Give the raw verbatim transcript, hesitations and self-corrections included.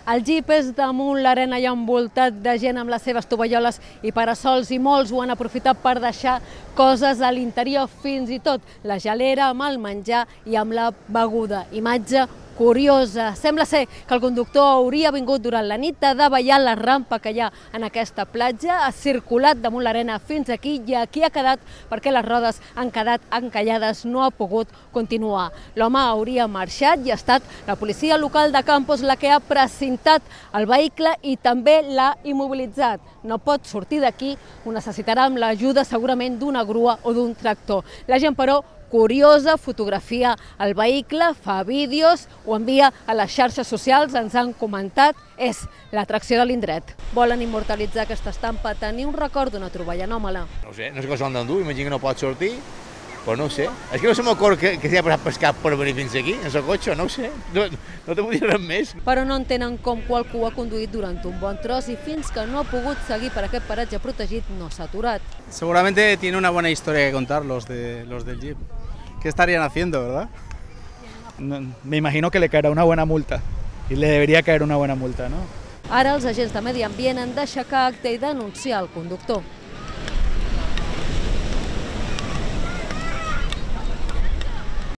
El jeep és damunt l'arena i envoltat de gent amb les seves tovalloles i parasols i molts ho han aprofitat per deixar coses a l'interior, fins i tot la gelera amb el menjar i amb la beguda. Imatge curiosa. Sembla ser que el conductor hauria vingut durant la nit a davallar la rampa que hi ha en aquesta platja, ha circulat damunt l'arena fins aquí i aquí ha quedat perquè les rodes han quedat encallades, no ha pogut continuar. L'home hauria marxat i ha estat la policia local de Campos la que ha precintat el vehicle i també l'ha immobilitzat. No pot sortir d'aquí, ho necessitarà amb l'ajuda segurament d'una grua o d'un tractor. La gent, però, curiosa, fotografia el vehicle, fa vídeos, ho envia a les xarxes socials, ens han comentat, és l'atracció de l'indret. Volen immortalitzar aquesta estampa, tenir un record d'una troballa anòmala. No sé, no sé què s'han d'endur, imagino que no pot sortir, però no ho sé. És que no se m'acord que, que s'hi ha passat pescat per venir fins aquí, en el cotxe, no ho sé. No, no te vull dir res més. Però no entenen com qualcú ha conduït durant un bon tros i fins que no ha pogut seguir per aquest paratge protegit no s'ha aturat. Seguramente tiene una buena historia que contar los, de, los del Jeep. ¿Qué estarían haciendo, verdad? No, me imagino que le caerá una buena multa y le debería caer una buena multa, ¿no? Ara els agents de Medi Ambient han d'aixecar acte i denunciar el conductor.